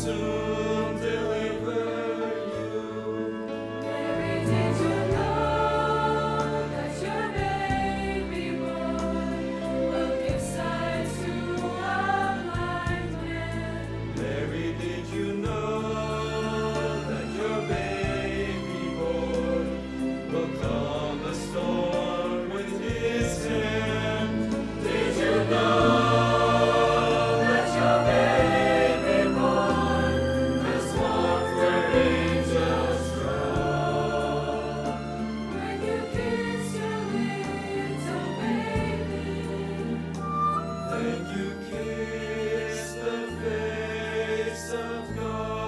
soon deliver you. Mary, did you know that your baby boy will give sight to a blind man? Mary, did you know that your baby boy will calm the storm with his hand? Did you know that your baby boy has walked where angels trod? When you kiss your little baby, Then you kiss the face of God.